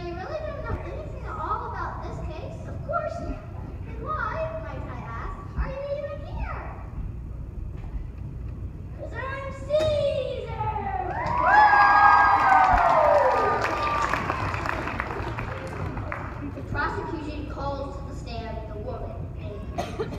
you really don't know anything at all about this case? Of course not. Then why, might I ask, are you even here? Because I'm Caesar! The prosecution calls to the stand the woman named Elizabeth.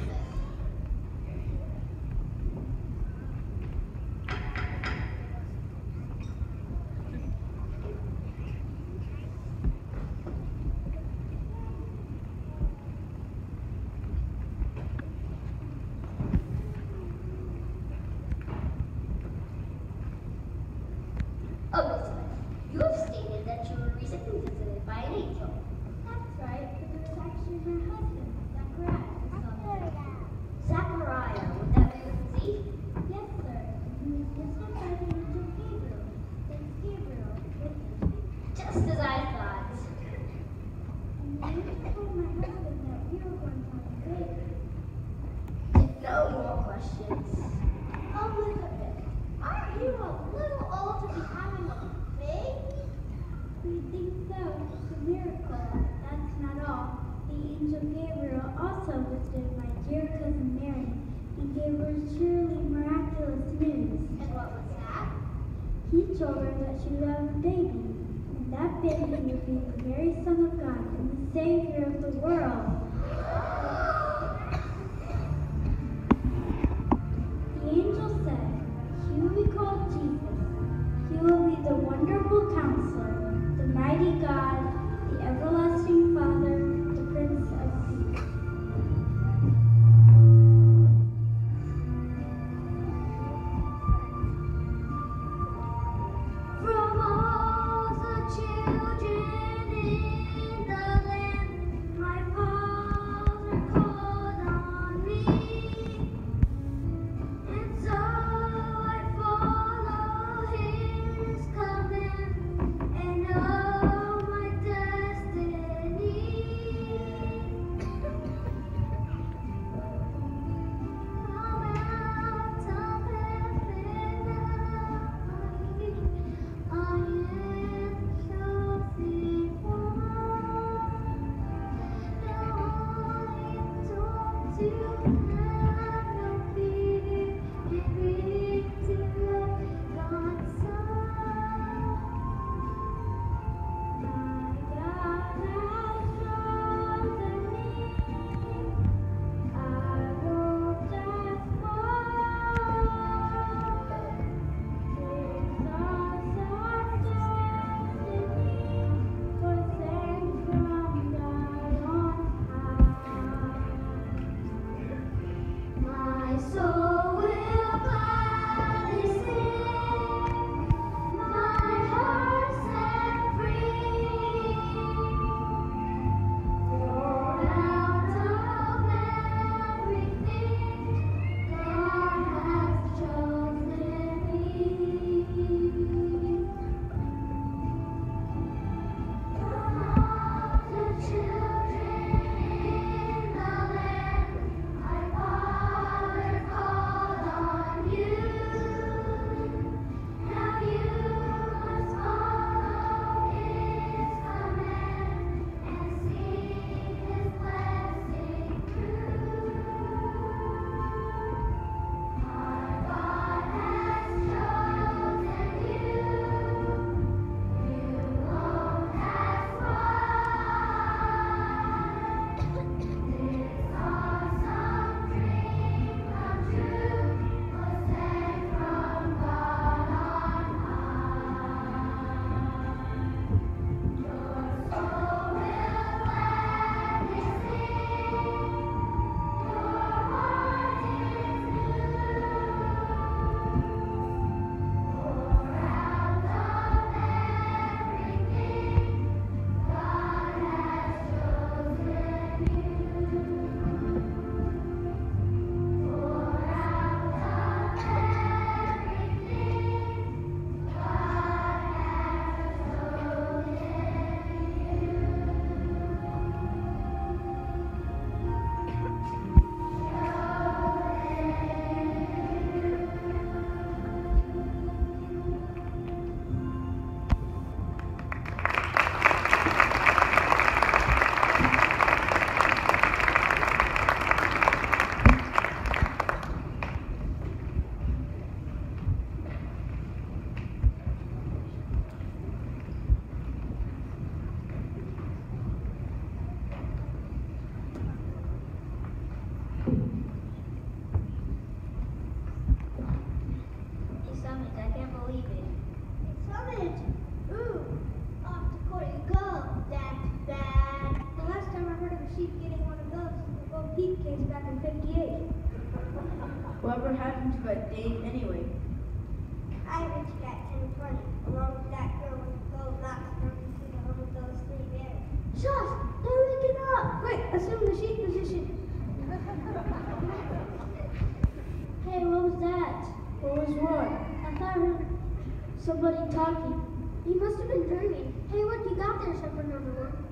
Elizabeth, you have stated that you were recently visited by an angel. That's right, but it was actually my husband, Zachariah. Zachariah, would that be with Z? Yes, sir. He was visited by the angel Gabriel. That's Gabriel with him. Just as I thought. And the angel told my husband that we were going to have a baby. No more questions. Elizabeth, aren't you a little old to be having a baby? We think so. It's a miracle. That's not all. The angel Gabriel also visited my dear cousin Mary and gave her truly miraculous news. And what was that? He told her that she would have a baby, and that baby would be the very Son of God and the Savior of the world. The angel said, "He will be called Jesus. He will be the wonderful counselor, the mighty God, the everlasting Father, the Prince of Peace." From all the children in the land, my Father called. happened? Ooh, off to court you go. That's bad. The last time I heard of a sheep getting one of those was the Bo Peep case back in '58. Whatever happened to that dame anyway? I went to that 1020 along with that girl with the gold locks broken to the home of those 3 bears. Shush! They're waking up! Quick, assume the sheep position. Hey, what was that? What was what? I thought I heard somebody talking. You must have been dreaming. Hey, what you got there, Shepherd number 1?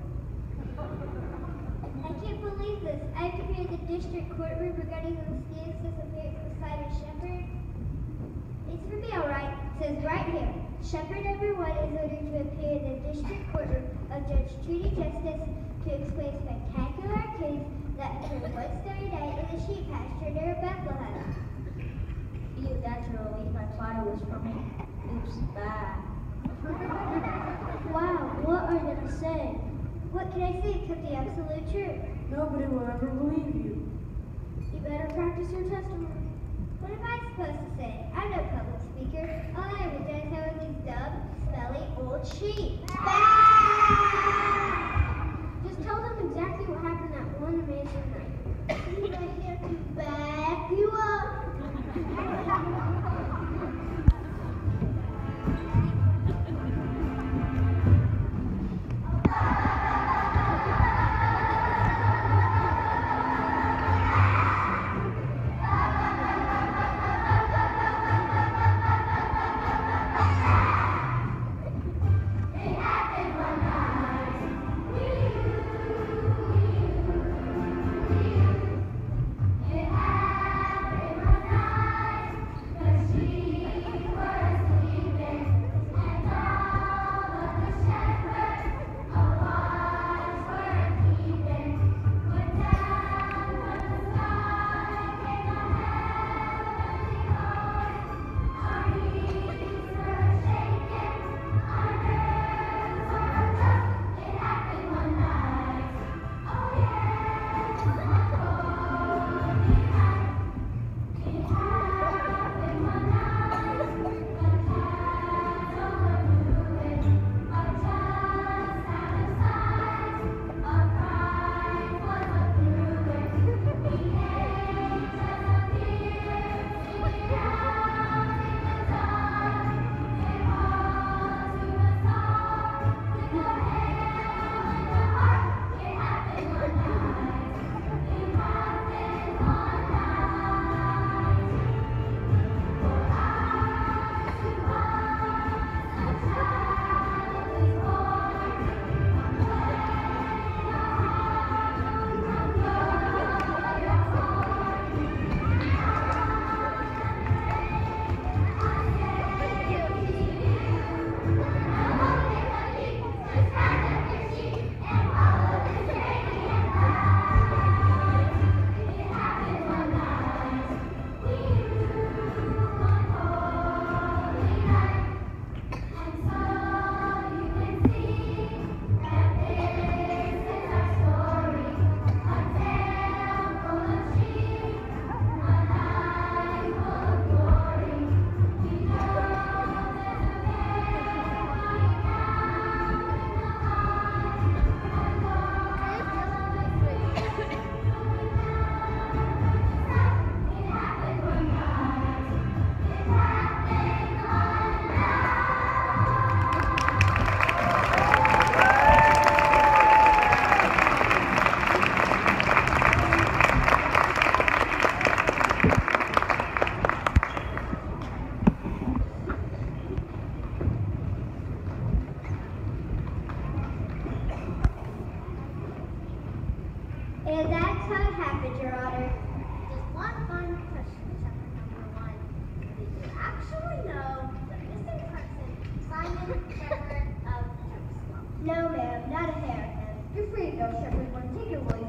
I can't believe this. I have to be at the district courtroom regarding the mysterious disappearance of Simon Shepherd. It's for me, alright. It says right here, Shepherd number 1 is ordered to appear in the district courtroom of Judge Trudy Justice to explain spectacular activities that occurred one starry night in the sheep pasture near Bethlehem. Ew, that's a relief. My plotter was for me. Oops, bad. Wow, what are you gonna say? What can I say except the absolute truth? Nobody will ever believe you. You better practice your testimony. What am I supposed to say? I'm no public speaker. All I ever done is have these dumb, smelly old sheep. Just tell them exactly what happened that one amazing night. He's right here to back you up. And that's how it happened, Your Honor. Just one final question, Shepherd number 1. Did you actually know the missing person, Simon Shepherd of Jerusalem? No, ma'am, not a hair of him. You're free to go, Shepherd 1. Take your William.